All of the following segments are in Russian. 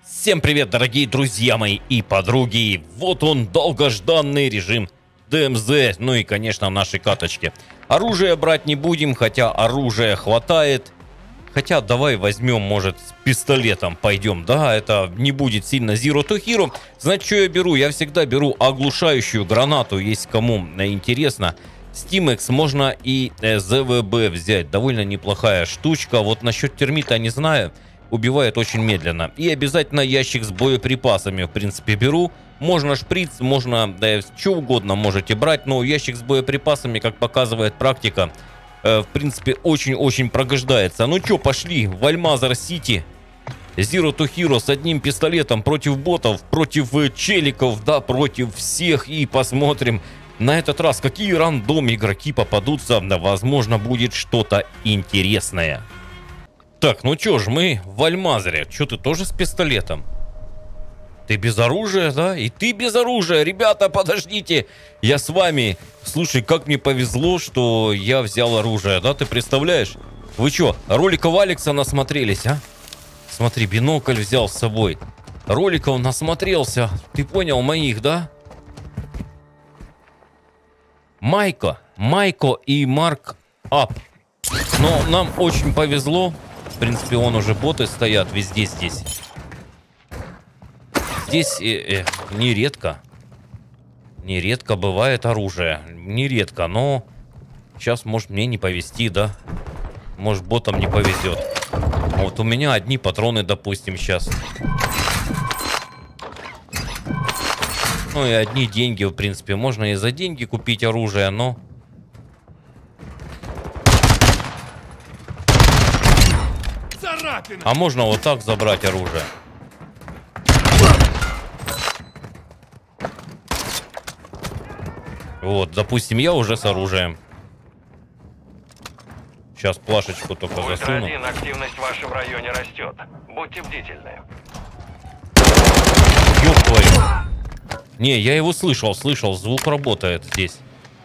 Всем привет, дорогие друзья мои и подруги. Вот он, долгожданный режим ДМЗ. Ну и, конечно, наши каточки. Оружие брать не будем, хотя оружия хватает. Хотя давай возьмем, может, с пистолетом пойдем. Да, это не будет сильно Zero to Hero. Значит, что я беру? Я всегда беру оглушающую гранату, если кому интересно. Steamex можно и ЗВБ взять. Довольно неплохая штучка. Вот насчет термита не знаю. Убивает очень медленно. И обязательно ящик с боеприпасами, в принципе, беру. Можно шприц, можно, да, что угодно можете брать. Но ящик с боеприпасами, как показывает практика, в принципе, очень-очень пригождается. Ну что, пошли в Альмазар-Сити. Zero to Hero с одним пистолетом против ботов, против челиков, да, против всех. И посмотрим на этот раз, какие рандом игроки попадутся. Да, возможно, будет что-то интересное. Так, ну чё ж, мы в Альмазаре. Чё, ты тоже с пистолетом? Ты без оружия, да? И ты без оружия. Ребята, подождите. Я с вами. Слушай, как мне повезло, что я взял оружие, да? Ты представляешь? Вы чё, роликов Алекса насмотрелись, а? Смотри, бинокль взял с собой. Роликов насмотрелся. Ты понял моих, да? Майко и Марк Ап. Но нам очень повезло. В принципе, уже боты стоят везде здесь. Здесь нередко бывает оружие. Нередко, но сейчас, может, мне не повезти, да? Может, ботам не повезет. Вот у меня одни патроны, допустим, сейчас. Ну и одни деньги, в принципе. Можно и за деньги купить оружие, но... А можно вот так забрать оружие. Вот, допустим, я уже с оружием. Сейчас плашечку только засуну. Ультра-1, активность в вашем районе растет. Будьте бдительны. Ёб твою. Не, я его слышал, звук работает здесь.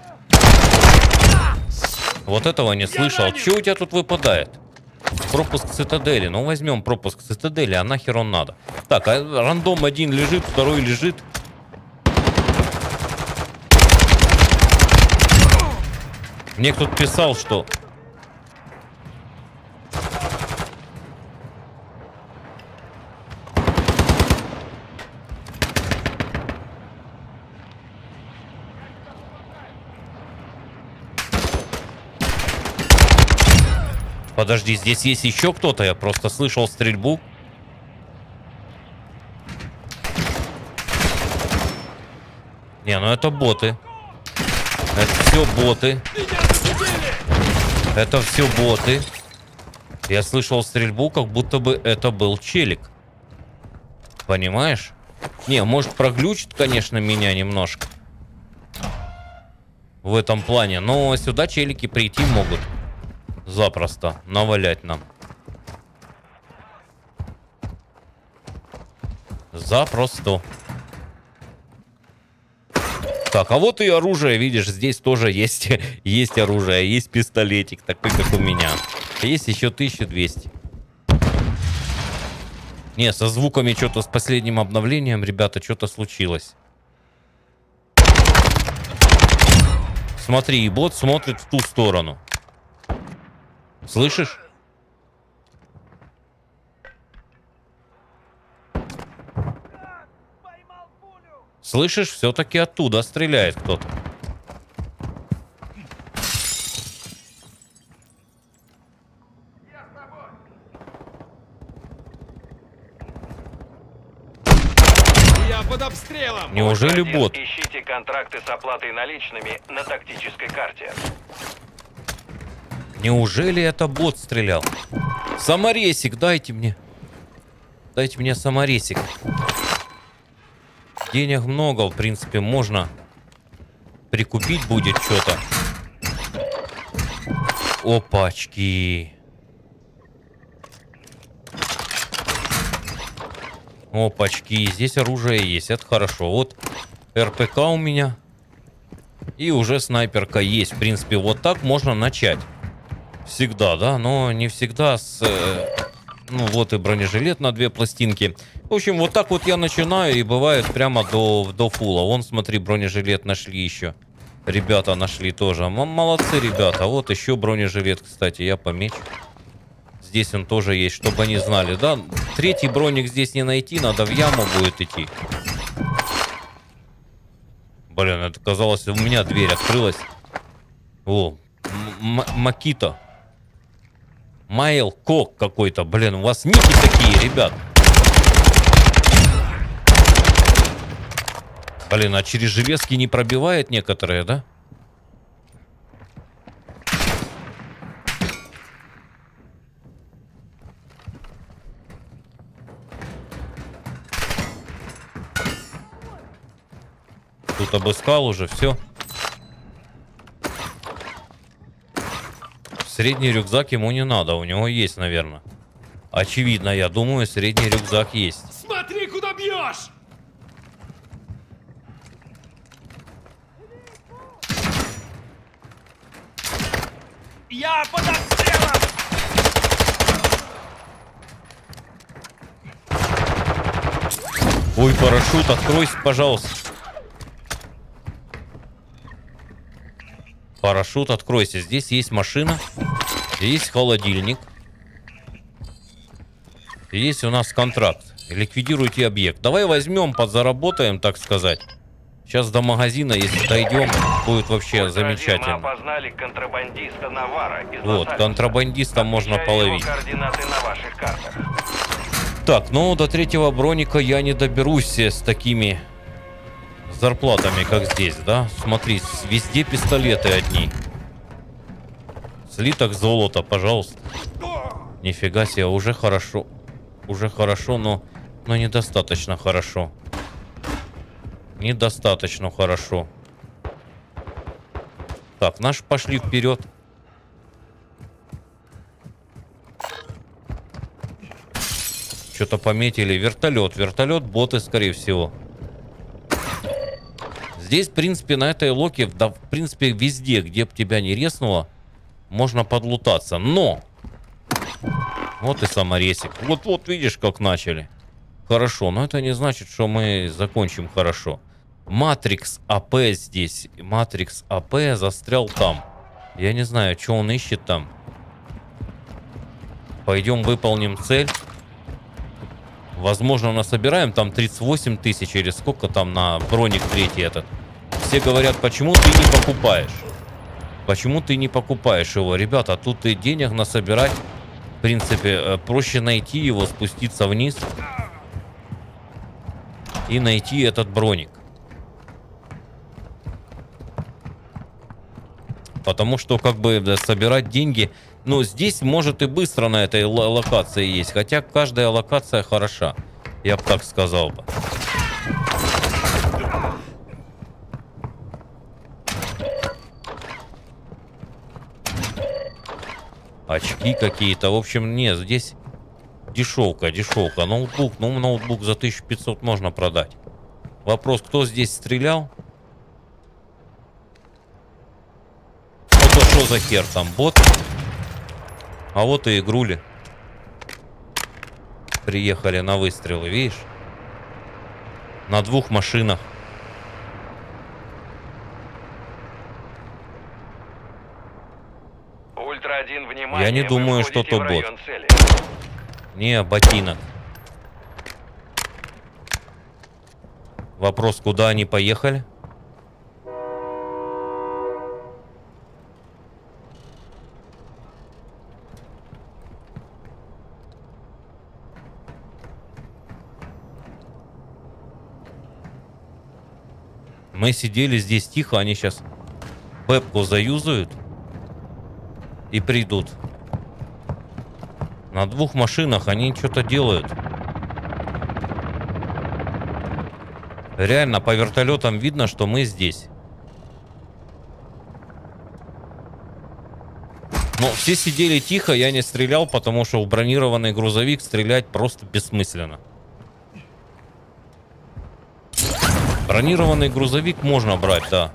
Вот этого не слышал. Че у тебя тут выпадает? Пропуск цитадели. Ну, возьмем пропуск цитадели, а нахер он надо? Так, а рандом один лежит, второй лежит. Мне кто-то писал, что... Подожди, здесь есть еще кто-то? Я просто слышал стрельбу. Не, ну это боты. Это все боты. Это все боты. Я слышал стрельбу, как будто бы это был челик. Понимаешь? Не, может, проглючит, конечно, меня немножко. В этом плане. Но сюда челики прийти могут. Запросто навалять нам. Запросто. Так, а вот и оружие, видишь, здесь тоже есть, есть оружие, есть пистолетик, такой, как у меня. Есть еще 1200. Не, со звуками что-то с последним обновлением, ребята, что-то случилось. Смотри, и бот смотрит в ту сторону. Слышишь? Слышишь? Все-таки оттуда стреляет кто-то. Я под обстрелом. Неужели бот? Ищите контракты с оплатой наличными на тактической карте. Неужели это бот стрелял? Саморезик, дайте мне. Дайте мне саморезик. Денег много, в принципе, можно прикупить будет что-то. Опачки. Опачки. Здесь оружие есть, это хорошо. Вот РПК у меня. И уже снайперка есть. В принципе, вот так можно начать. Всегда, да, но не всегда с Ну вот и бронежилет на 2 пластинки. В общем, вот так вот я начинаю, и бывает прямо до фула. Вон, смотри, бронежилет нашли еще. Ребята нашли тоже. Молодцы, ребята. Вот еще бронежилет, кстати, я помечу. Здесь он тоже есть, чтобы они знали, да? 3-й броник здесь не найти, надо в яму будет идти. Блин, это казалось, у меня дверь открылась. О, Макито. Майл Кок какой-то. Блин, у вас ники такие, ребят. Блин, а через железки не пробивает некоторые, да? Тут обыскал уже, все. Средний рюкзак ему не надо, у него есть, наверное. Очевидно, я думаю, средний рюкзак есть. Смотри, куда бьешь! Я под обстрелом! Ой, парашют, откройся, пожалуйста. Парашют, откройся. Здесь есть машина, есть холодильник. И есть у нас контракт. Ликвидируйте объект. Давай возьмем, подзаработаем, так сказать. Сейчас до магазина, если дойдем, будет вообще замечательно. Мы опознали контрабандиста Навара из Вот, Лос-Анджелеса. контрабандиста можно Отмечаю половить. его координаты на ваших картах. Так, ну до 3-го броника я не доберусь с такими зарплатами, как здесь, да? Смотри, везде пистолеты одни. Слиток золота, пожалуйста. Нифига себе, уже хорошо. Уже хорошо, но недостаточно хорошо. Недостаточно хорошо. Так, наши пошли вперед. Что-то пометили. Вертолет. Вертолет, боты, скорее всего. Здесь, в принципе, на этой локе, да, в принципе, везде, где бы тебя не резнуло, можно подлутаться. Но! Вот и саморезик. Вот видишь, как начали. Хорошо, но это не значит, что мы закончим хорошо. Матрикс АП здесь. Матрикс АП застрял там. Я не знаю, что он ищет там. Пойдем выполним цель. Возможно, насобираем там 38 тысяч или сколько там на броник 3 этот. Все говорят, почему ты не покупаешь? Почему ты не покупаешь его? Ребята, тут и денег насобирать. В принципе, проще найти его, спуститься вниз и найти этот броник. Потому что, как бы, да, собирать деньги... Ну, здесь, может, и быстро на этой локации есть. Хотя каждая локация хороша. Я бы так сказал бы. Очки какие-то. В общем, нет, здесь дешевка. Ноутбук. Ну, ноутбук за 1500 можно продать. Вопрос, кто здесь стрелял? Это что за хер там? Бот? А вот и игрули. Приехали на выстрелы, видишь? На 2 машинах. Ультра-1, внимание, Я не вы думаю, входите что то в бот. район цели. Не, ботинок. Вопрос, куда они поехали? Мы сидели здесь тихо, они сейчас пепку заюзают и придут. На 2 машинах они что-то делают. Реально, по вертолетам видно, что мы здесь. Но все сидели тихо, я не стрелял, потому что в бронированный грузовик стрелять просто бессмысленно. Бронированный грузовик можно брать, да.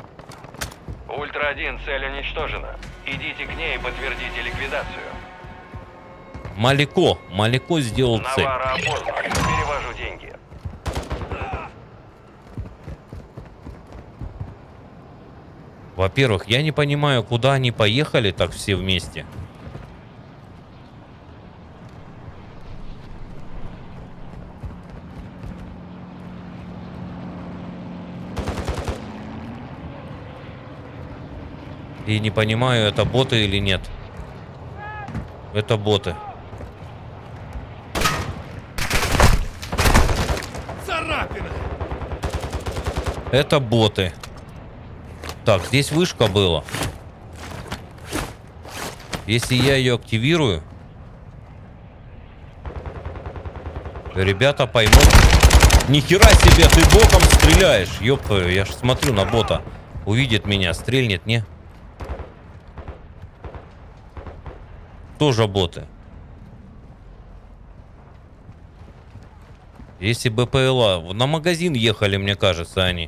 Ультра-1, цель уничтожена. Идите к ней и подтвердите ликвидацию. Малико. Малико сделал цель. Навара опознан. Перевожу деньги. Во-первых, я не понимаю, куда они поехали так все вместе. И не понимаю, это боты или нет. Это боты. Царапина! Это боты. Так, здесь вышка была. Если я ее активирую, ребята поймут. Нихера себе, ты боком стреляешь. Ёп твою, я ж смотрю на бота. Увидит меня, стрельнет, не? Тоже боты. Если БПЛА... На магазин ехали, мне кажется, они.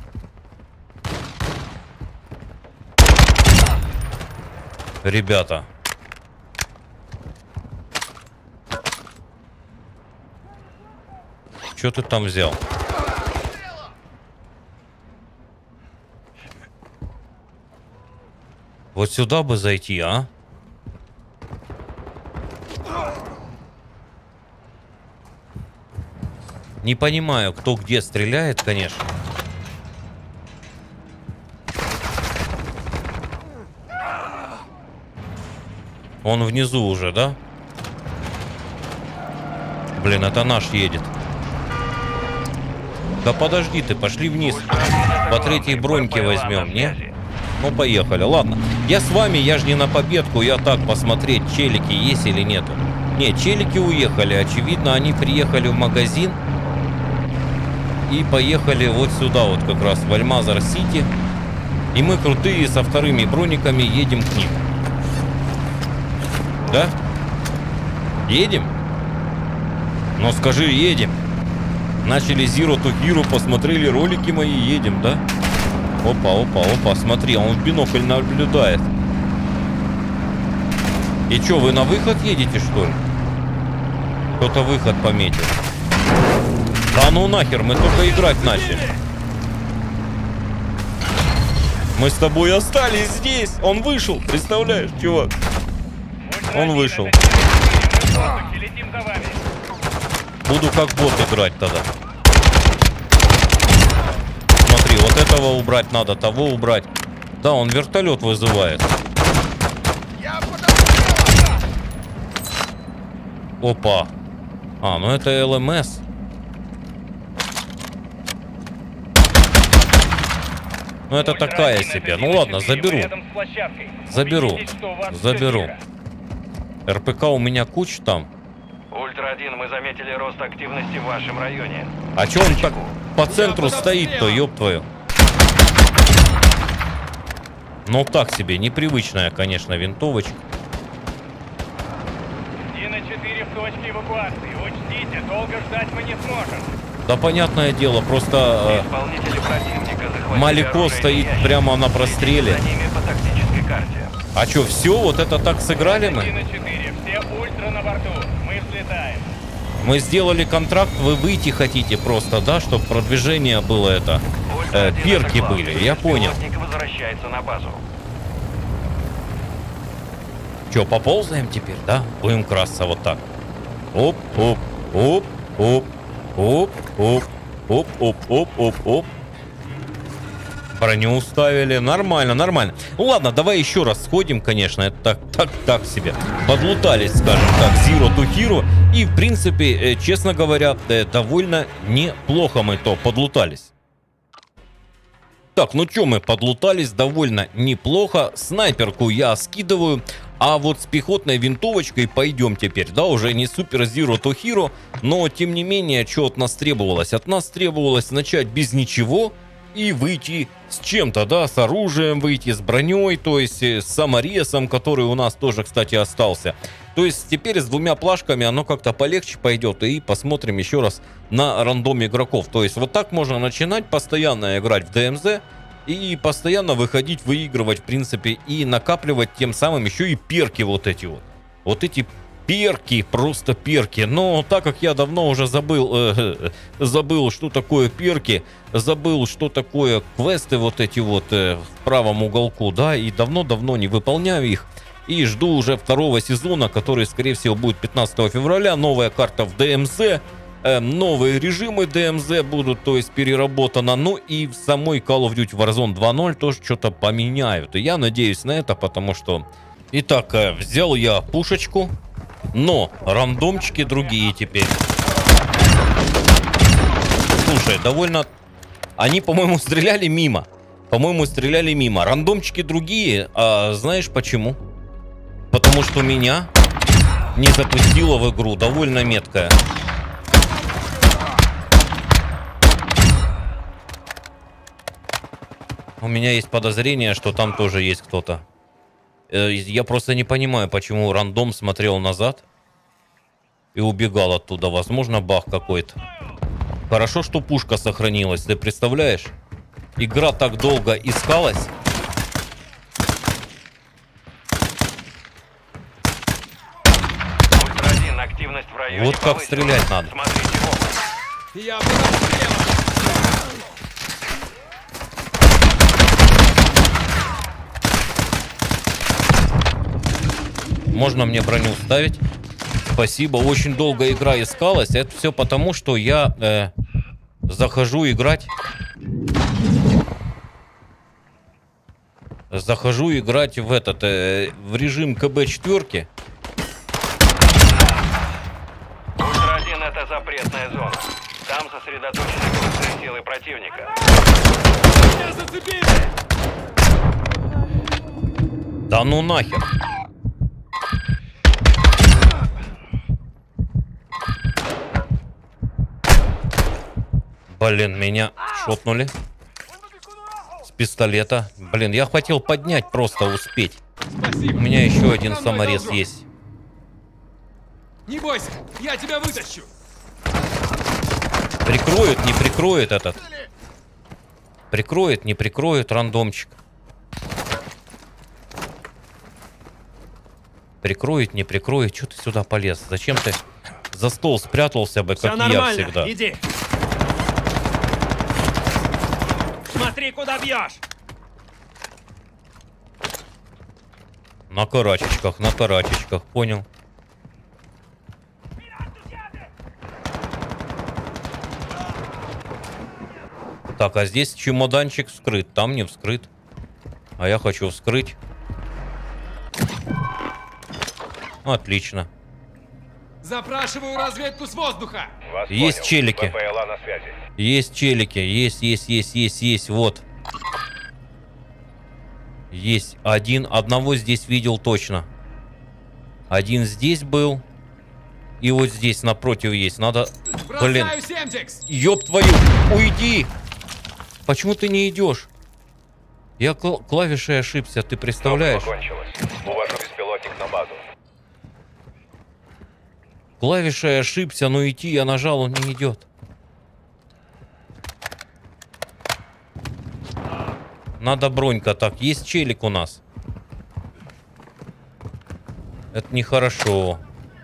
Ребята. Что ты там взял? Вот сюда бы зайти, а? Не понимаю, кто где стреляет, конечно. Он внизу уже, да? Блин, это наш едет. Да подожди ты, пошли вниз. По третьей броньке возьмем, не? Ну, поехали. Ладно. Я с вами, я же не на победку. Я так посмотреть, челики есть или нету. Не, челики уехали. Очевидно, они приехали в магазин. И поехали вот сюда, вот как раз, в Альмазар-Сити. И мы крутые со вторыми брониками едем к ним. Да? Едем? Ну скажи, едем. Начали Zero to Hero, посмотрели ролики мои, едем, да? Опа, опа, опа, смотри, он в бинокль наблюдает. И что, вы на выход едете, что ли? Кто-то выход пометил. Да ну нахер, мы только играть начали. Мы с тобой остались здесь. Он вышел, представляешь, чувак? Он вышел. Буду как бот играть тогда. Смотри, вот этого убрать надо, того убрать. Да, он вертолет вызывает. Опа. А, ну это ЛМС. Ну это такая себе. Ну ладно, заберу. Заберу. Заберу. РПК у меня куча там. Ультра-1, мы заметили рост активности в вашем районе. А чё он так по центру стоит-то, ёб твою? Ну так себе, непривычная, конечно, винтовочка. Дина-4 в точке эвакуации. Учтите, долго ждать мы не сможем. Да понятное дело, просто Исполнители противника захватили Малико оружие стоит и ящики. прямо на простреле. За ними по тактической карте. А чё, все, вот это так сыграли мы? Дина-4, все ультра на борту. Мы взлетаем. Мы сделали контракт, вы выйти хотите просто, да, чтобы продвижение было это, Ультра-1 перки согласен. были, я понял. Беспилотник возвращается на базу. Чё, поползаем теперь, да? Будем красться вот так. Оп, оп, оп, оп, оп, оп, оп, оп, оп, оп, оп. Броню уставили. Нормально, нормально. Ну ладно, давай еще раз сходим, конечно. Это так себе. Подлутались, скажем так, Zero to Hero. И, в принципе, честно говоря, довольно неплохо мы то подлутались. Так, ну что, мы подлутались довольно неплохо. Снайперку я скидываю. А вот с пехотной винтовочкой пойдем теперь. Да, уже не супер Zero to Hero. Но, тем не менее, что от нас требовалось? От нас требовалось начать без ничего и выйти с чем-то, да, с оружием выйти, с броней, то есть с саморезом, который у нас тоже, кстати, остался. То есть теперь с двумя плашками оно как-то полегче пойдет, и посмотрим еще раз на рандом игроков. То есть вот так можно начинать постоянно играть в ДМЗ и постоянно выходить, выигрывать, в принципе, и накапливать тем самым еще и перки вот эти вот. Вот эти Перки, просто перки. Но так как я давно уже забыл, что такое перки, забыл, что такое квесты вот эти вот в правом уголку, да, и давно-давно не выполняю их. И жду уже второго сезона, который, скорее всего, будет 15 февраля. Новая карта в DMZ, новые режимы DMZ будут, то есть переработано. Ну и в самой Call of Duty Warzone 2.0 тоже что-то поменяют. И я надеюсь на это, потому что... Итак, взял я пушечку. Но рандомчики другие теперь. Слушай, довольно... Они, по-моему, стреляли мимо. Рандомчики другие. А знаешь почему? Потому что меня не запустило в игру. Довольно меткая. У меня есть подозрение, что там тоже есть кто-то. Я просто не понимаю, почему рандом смотрел назад и убегал оттуда. Возможно, баг какой-то. Хорошо, что пушка сохранилась. Ты представляешь? Игра так долго искалась. Ультра-1, активность в районе Вот как стрелять надо. Смотрите в оба. Я под обстрелом! Можно мне броню ставить? Спасибо. Очень долго игра искалась. Это все потому, что я захожу играть. Захожу играть в этот в режим КБ-4. Ультра-1, это запретная зона. Там сосредоточены крупные силы противника. Меня зацепили! Да ну нахер. Блин, меня шотнули. С пистолета. Блин, я хотел поднять, просто успеть. Спасибо. У меня еще один За мной саморез должок. есть. Не бойся, я тебя вытащу. Прикроет, не прикроет этот. Прикроет, не прикроет рандомчик. Прикроет, не прикроет. Че ты сюда полез? Зачем ты за стол спрятался бы, Все как я нормально, всегда? иди. Смотри, куда бьешь. На карачечках, понял. Так, а здесь чемоданчик вскрыт, там не вскрыт. А я хочу вскрыть. Отлично. Запрашиваю разведку с воздуха. Вас Есть понял. челики. ВПЛА на связи. Есть челики, есть, вот. Есть один, одного здесь видел точно. Один здесь был. И вот здесь напротив есть, надо... Блин, Бросаю Семтикс. ёб твою, уйди! Почему ты не идешь? Я клавишей ошибся, ты представляешь? Топливо кончилось. Увожу беспилотник на базу. Клавишей ошибся, но идти я нажал, он не идет. Надо бронька. Так, есть челик у нас. Это нехорошо.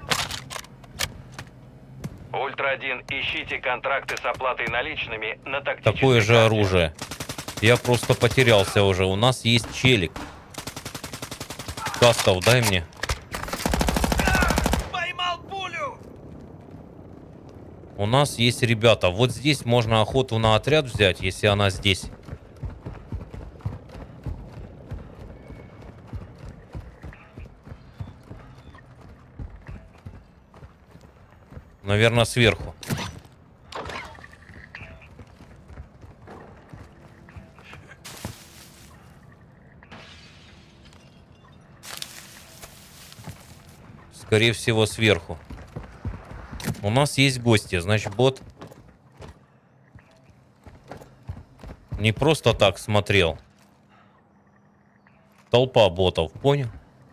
Ультра-1, ищите контракты с оплатой наличными на тактической Такое же карте. оружие. Я просто потерялся уже. У нас есть челик. Кастов, дай мне. Поймал пулю. У нас есть ребята. Вот здесь можно охоту на отряд взять, если она здесь. Наверное, сверху. Скорее всего, сверху. У нас есть гости, значит, бот не просто так смотрел. Толпа ботов, понял?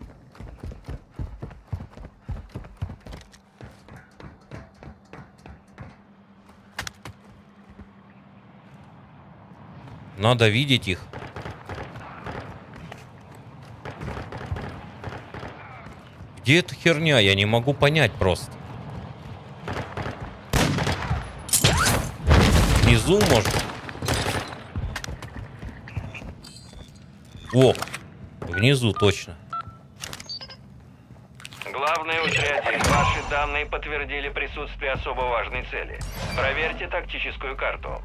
Надо видеть их. Где эта херня? Я не могу понять просто. Внизу, может? О, внизу точно. Главный отряд, ваши данные подтвердили присутствие особо важной цели. Проверьте тактическую карту.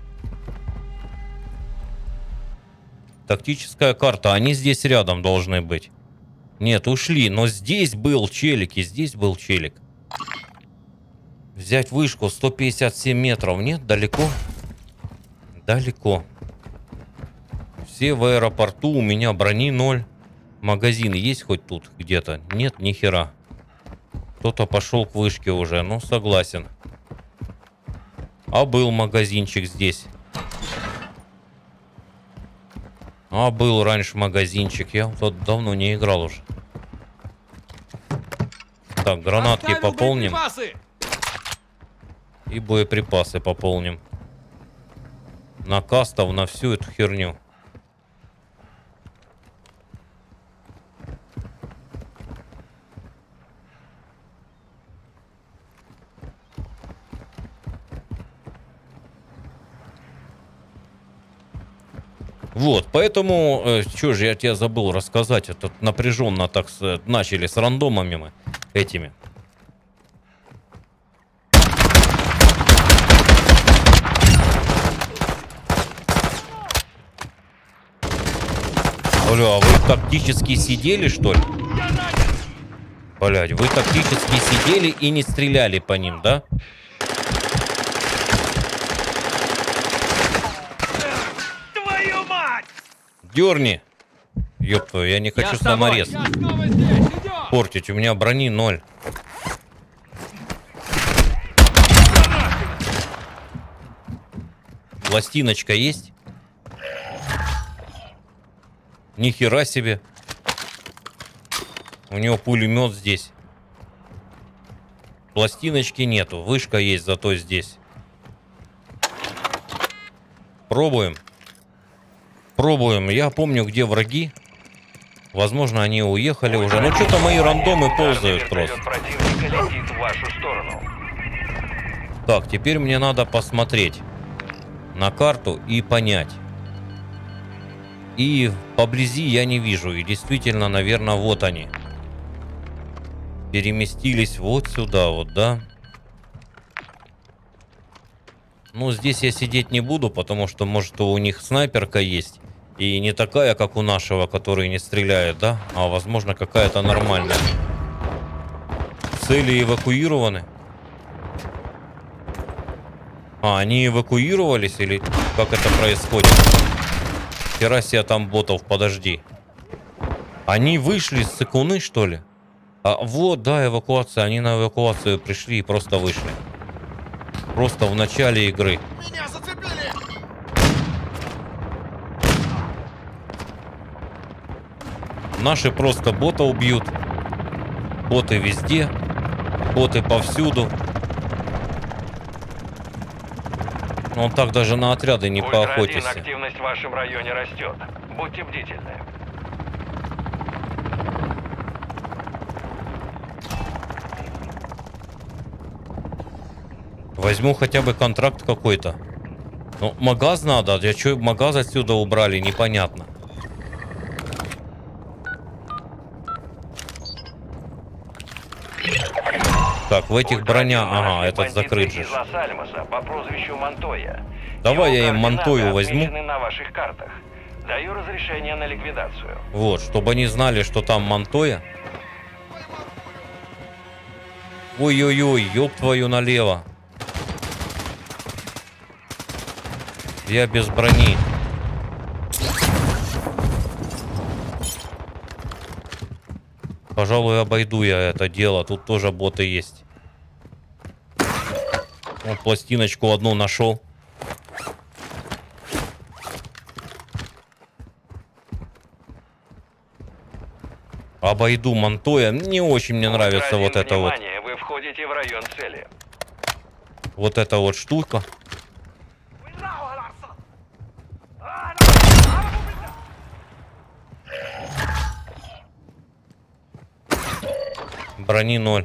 Тактическая карта. Они здесь рядом должны быть. Нет, ушли. Но здесь был челик. И здесь был челик. Взять вышку 157 метров. Нет, далеко. Далеко. Все в аэропорту. У меня брони 0. Магазин есть хоть тут где-то? Нет, ни хера. Кто-то пошел к вышке уже. Ну, согласен. А был магазинчик здесь. А был раньше магазинчик. Я тут давно не играл уже. Так, гранатки Оставил пополним. боеприпасы! И боеприпасы пополним. На кастов, на всю эту херню. Вот, поэтому, что же я тебе забыл рассказать, это напряженно так начали с рандомами мы этими. Бля, а вы тактически сидели, что ли? Блядь, вы тактически сидели и не стреляли по ним, да? Твою мать! Дерни! Ёб твою, я не хочу саморез Я снова здесь! Идем! портить, у меня брони 0. Пластиночка есть? Ни хера себе. У него пулемет здесь. Пластиночки нету. Вышка есть зато здесь. Пробуем. Пробуем. Я помню, где враги. Возможно, они уехали уже. Ну, что-то мои рандомы ползают просто. Противника летит в вашу сторону. Так, теперь мне надо посмотреть на карту и понять. И поблизи я не вижу. И действительно, наверное, вот они. Переместились вот сюда, вот, да? Ну, здесь я сидеть не буду, потому что, может, у них снайперка есть. И не такая, как у нашего, который не стреляет, да? А, возможно, какая-то нормальная. Цели эвакуированы. А, они эвакуировались или как это происходит? Хера себе там ботов, подожди. Они вышли с цикуны, что ли? А, вот, да, эвакуация. Они на эвакуацию пришли и просто вышли. Просто в начале игры. Меня зацепили! Наши просто бота убьют. Боты везде. Боты повсюду. Он так даже на отряды не Ультра-1, поохотишься. активность в вашем районе растет. Будьте бдительны. Возьму хотя бы контракт какой-то. Ну, магаз надо. Я что, магаз отсюда убрали? Непонятно. Так, в этих броня... Ага, этот закрыт же. Из Лос-Альмоса по прозвищу Монтоя. Давай Его я им Монтою координаты возьму. отмечены на ваших картах. Даю разрешение на ликвидацию. Вот, чтобы они знали, что там Монтоя. Ой-ой-ой, ёб твою налево. Я без брони. Пожалуй, обойду я это дело. Тут тоже боты есть. Вот пластиночку одну нашел. Обойду Монтоя. Не очень мне нравится вот это вот. Вы входите в район цели. Вот эта вот штука. Брони 0.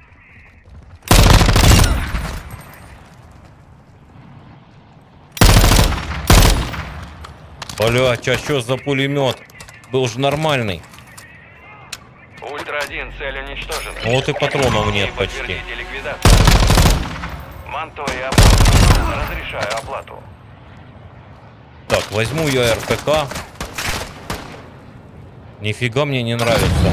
Блять, а что за пулемет? Был же нормальный. Ультра-1, цель уничтожена. Вот и патронов нет И почти. подтвердите ликвидацию. Монтуя оплату. Разрешаю оплату. Так, возьму я РПК. Нифига мне не нравится.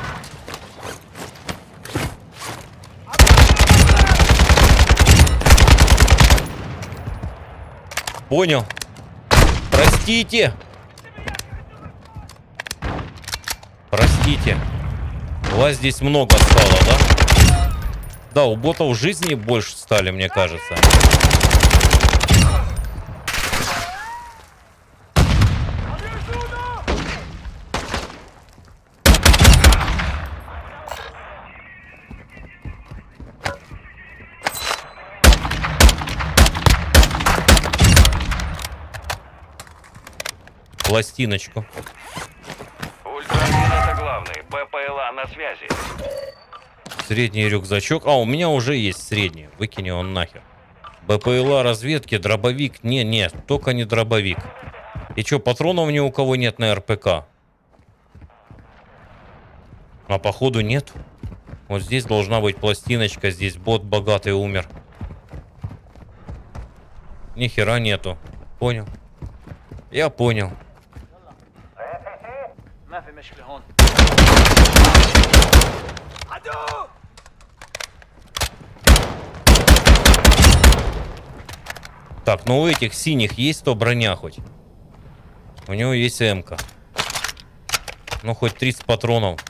Понял. Простите. Простите. Вас здесь много стало, да? Да, у ботов жизни больше стали, мне кажется. Пластиночку. Ультра-1 это главный. БПЛА на связи. Средний рюкзачок. А, у меня уже есть средний. Выкини он нахер. БПЛА разведки, дробовик. Не, только не дробовик. И что, патронов ни у кого нет на РПК? А походу нет. Вот здесь должна быть пластиночка. Здесь бот богатый умер. Ни хера нету. Понял. Я понял. Так, ну у этих синих есть то броня хоть? У него есть МК. Ну хоть 30 патронов.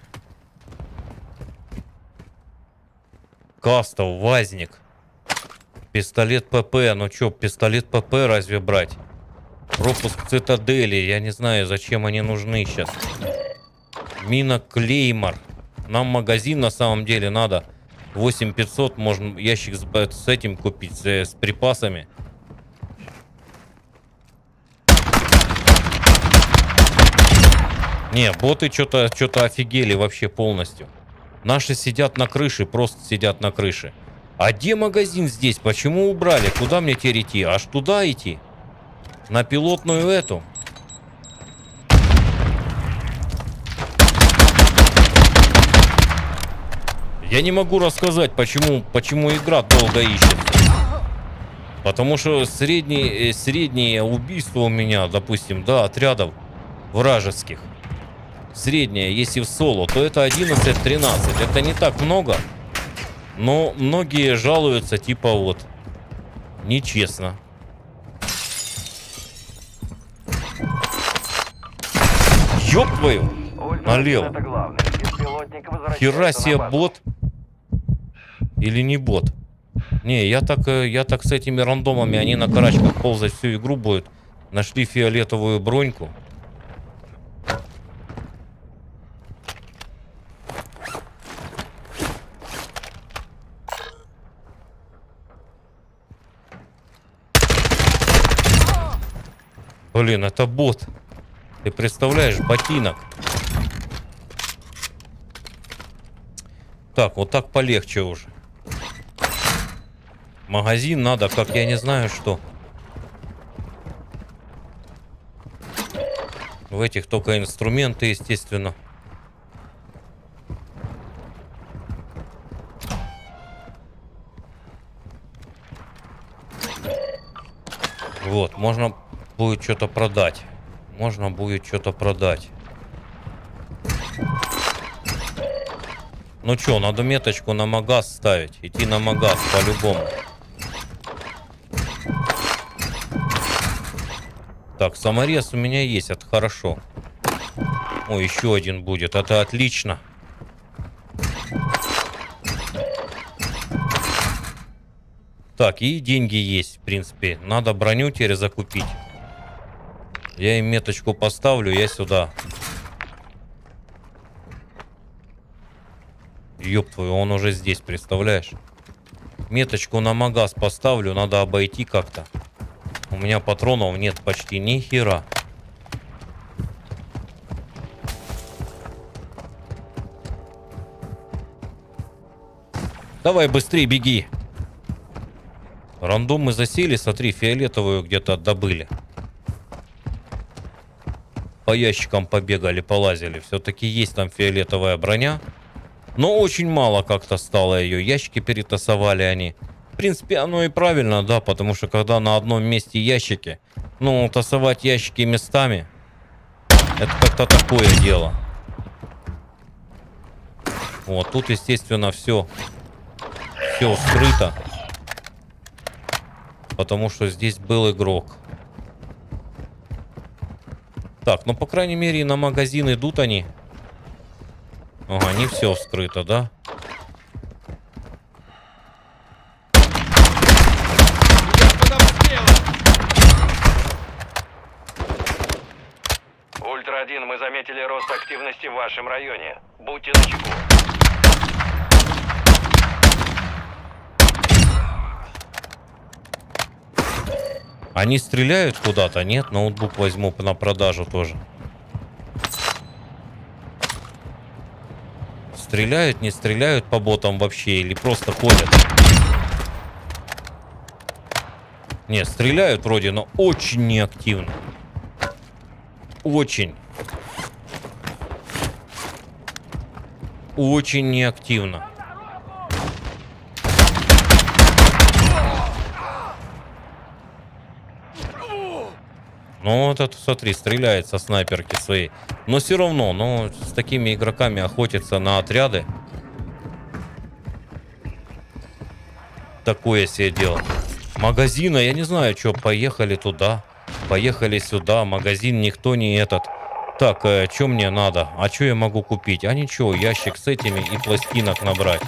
Кастов, Вазник. Пистолет ПП. Ну чё, пистолет ПП разве брать? Пропуск цитадели. Я не знаю, зачем они нужны сейчас. Мина Клеймор. Нам магазин на самом деле надо. 8500. Можно ящик с этим купить. С припасами. Не, боты что-то офигели вообще полностью. Наши сидят на крыше. Просто сидят на крыше. А где магазин здесь? Почему убрали? Куда мне теперь идти? Аж туда идти? На пилотную эту. Я не могу рассказать, почему игра долго ищется. Потому что среднее убийство у меня, допустим, да, отрядов вражеских. Среднее, если в соло, то это 11-13. Это не так много. Но многие жалуются, типа вот, нечестно. Ёб твою! Налево. Это главный. Беспилотник возвращается Хера себе на базу. бот. Или не бот? Не, я так с этими рандомами, они на карачках ползать всю игру будут. Нашли фиолетовую броньку. Блин, это бот. Ты представляешь, ботинок. Так, вот так полегче уже. Магазин надо, как я не знаю что. В этих только инструменты, естественно. Вот, можно будет что-то продать. Можно будет что-то продать. Ну что, надо меточку на магаз ставить. Идти на магаз по-любому. Так, саморез у меня есть, это хорошо. О, еще один будет, это отлично. Так, и деньги есть, в принципе. Надо броню теперь закупить. Я им меточку поставлю, я сюда. Ёб твою, он уже здесь, представляешь? Меточку на магаз поставлю, надо обойти как-то. У меня патронов нет почти ни хера. Давай быстрее беги. Рандом мы засели, смотри, фиолетовую где-то добыли. По ящикам побегали, полазили. Все-таки есть там фиолетовая броня. Но очень мало как-то стало ее. Ящики перетасовали они. В принципе, оно и правильно, да, потому что когда на одном месте ящики, ну, тасовать ящики местами, это как-то такое дело. Вот, тут, естественно, все скрыто. Потому что здесь был игрок. Так, ну, по крайней мере, на магазин идут они. Ага, не все вскрыто, да? Ультра-1, мы заметили рост активности в вашем районе. Будьте начеку. Они стреляют куда-то? Нет, ноутбук возьму на продажу тоже. Стреляют, не стреляют по ботам вообще или просто ходят? Не, стреляют вроде, но очень неактивно. Очень. Очень неактивно. Ну, вот это, смотри, стреляет со снайперки своей. Но все равно, ну, с такими игроками охотиться на отряды. Такое себе дело. Магазина, я не знаю, что, поехали туда, поехали сюда. Магазин никто не этот. Так, что мне надо? А что я могу купить? А ничего, ящик с этими и пластинок набрать.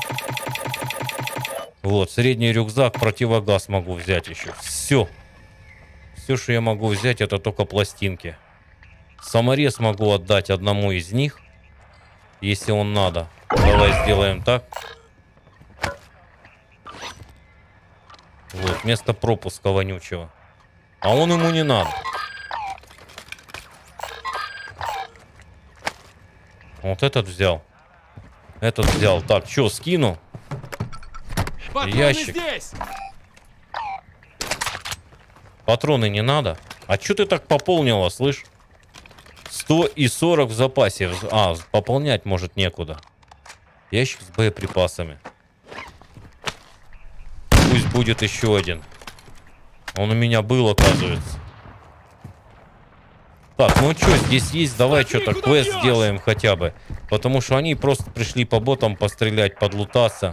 Вот, средний рюкзак, противогаз могу взять еще. Все. Все, что я могу взять, это только пластинки. Саморез могу отдать одному из них, если он надо. Давай сделаем так. Вот, вместо пропуска вонючего. А он ему не надо. Вот этот взял. Этот взял. Так, что, скину? Патроны Ящик. здесь! Патроны не надо? А что ты так пополнила, слышь? 140 в запасе. А, пополнять может некуда. Ящик с боеприпасами. Пусть будет еще один. Он у меня был, оказывается. Так, ну что, здесь есть? Давай что-то квест сделаем хотя бы. Потому что они просто пришли по ботам пострелять, подлутаться.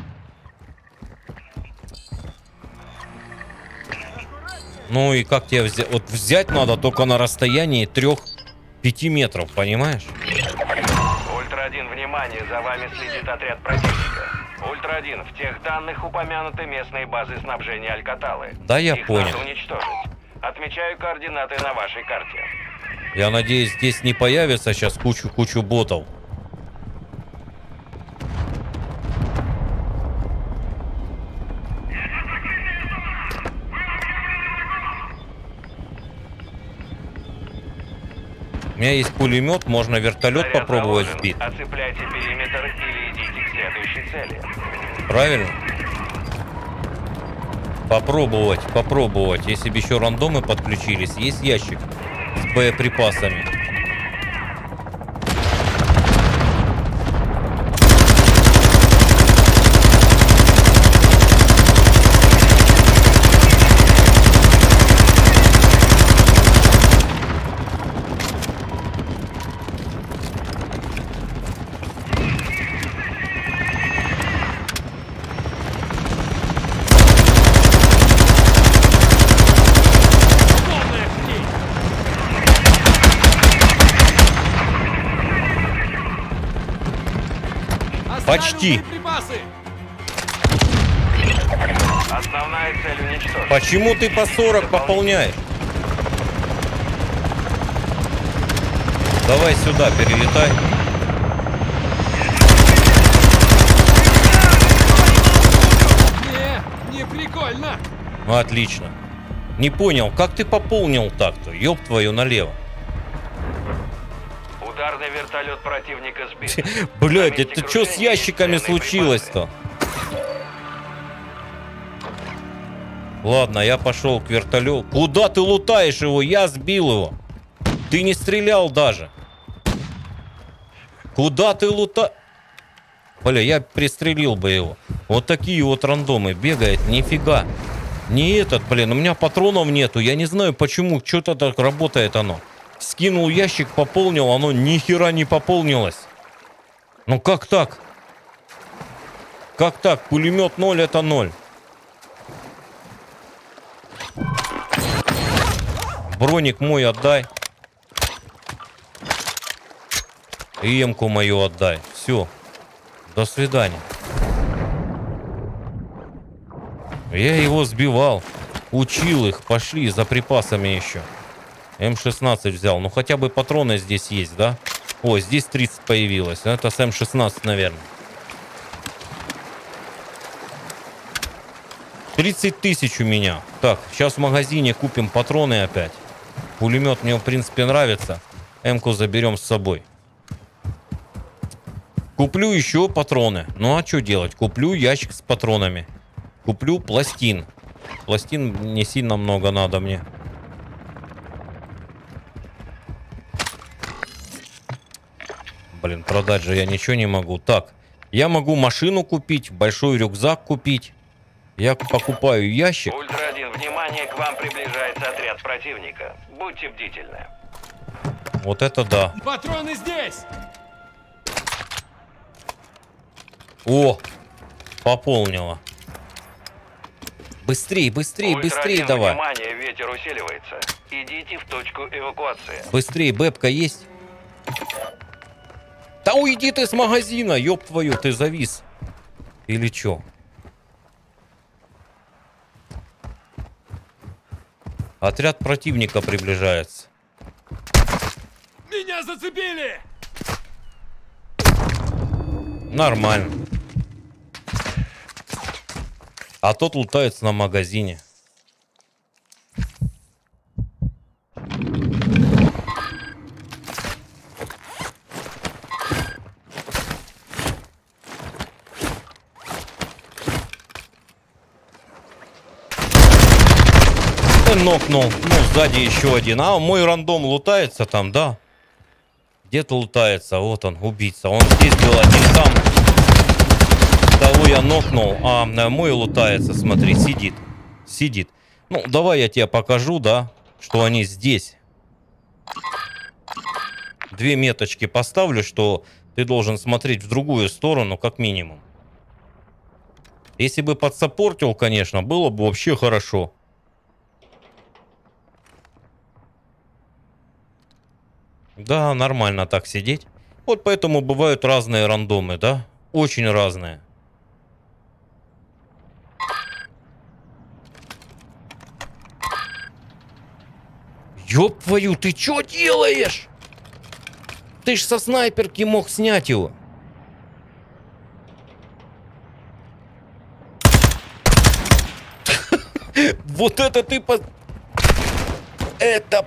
Ну и как тебе взять? Вот взять надо только на расстоянии 3-5 метров, понимаешь? Ультра-1, внимание, за вами следит отряд противника. Ультра-1, в тех данных упомянуты местные базы снабжения Алькаталы. Да, я Их понял. надо уничтожить. Отмечаю координаты на вашей карте. Я надеюсь, здесь не появится сейчас кучу ботов. У меня есть пулемет, можно вертолет Заряд попробовать заложен. сбить. Оцепляйте периметр или идите к следующей цели. Правильно? Попробовать. Если бы еще рандомы подключились, есть ящик с боеприпасами. Почти. Боеприпасы! Основная цель уничтожена. Почему ты по 40 пополняешь? Давай сюда, перелетай. Не прикольно! Ну, отлично. Не понял, как ты пополнил так-то? Ёб твою налево. Ударный вертолет противника сбит. Блять, На месте это что с крушения ящиками есть ценные случилось-то? припасы. Ладно, я пошел к вертолету. Куда ты лутаешь его? Я сбил его. Ты не стрелял даже. Куда ты лутаешь? Бля, я пристрелил бы его. Вот такие вот рандомы. Бегает, нифига. Не этот, блин, у меня патронов нету. Я не знаю почему. Что-то так работает оно. Скинул ящик, пополнил. Оно ни хера не пополнилось. Ну как так? Как так? Пулемет 0 это 0. Броник мой отдай. И эмку мою отдай. Все. До свидания. Я его сбивал. Учил их. Пошли за припасами еще. М16 взял. Ну хотя бы патроны здесь есть, да? О, здесь 30 появилось. Это с М16, наверное. 30 тысяч у меня. Так, сейчас в магазине купим патроны опять. Пулемет мне, в принципе, нравится. М-ку заберем с собой. Куплю еще патроны. Ну а что делать? Куплю ящик с патронами. Куплю пластин. Пластин не сильно много надо мне. Блин, продать же я ничего не могу. Так, я могу машину купить, большой рюкзак купить. Я покупаю ящик. Ультра-1, внимание, к вам приближается отряд противника. Будьте бдительны. Вот это да. Патроны здесь! О, пополнила. Быстрей, быстрей, быстрей Ультра-1, давай. внимание, ветер усиливается. Идите в точку эвакуации. Быстрей, бэбка есть? Да уйди ты с магазина, ёб твою, ты завис. Или чё? Отряд противника приближается. Меня зацепили! Нормально. А тот лутается на магазине. Нокнул. Ну, сзади еще один. А, мой рандом лутается там, да? Где-то лутается. Вот он, убийца. Он здесь был, один там. Того я нокнул. А мой лутается, смотри, сидит. Сидит. Ну, давай я тебе покажу, да, что они здесь. 2 меточки поставлю, что ты должен смотреть в другую сторону, как минимум. Если бы подсаппортил, конечно, было бы вообще хорошо. Да, нормально так сидеть. Вот поэтому бывают разные рандомы, да? Очень разные. Ёб твою, ты чё делаешь? Ты ж со снайперки мог снять его. Вот это ты... Это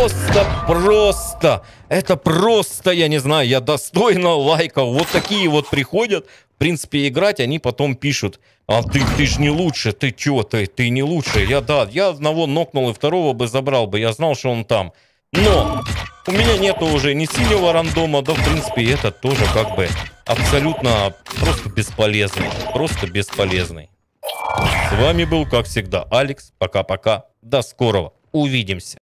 просто, я не знаю, я достойно лайков. Вот такие вот приходят, в принципе, играть, они потом пишут: а ты ж не лучше, ты чё, ты не лучше. Я одного нокнул и второго бы забрал бы, я знал, что он там. Но у меня нету уже ни синего рандома, да, в принципе, этот тоже как бы абсолютно просто бесполезный. Просто бесполезный. С вами был, как всегда, Алекс. Пока-пока. До скорого. Увидимся.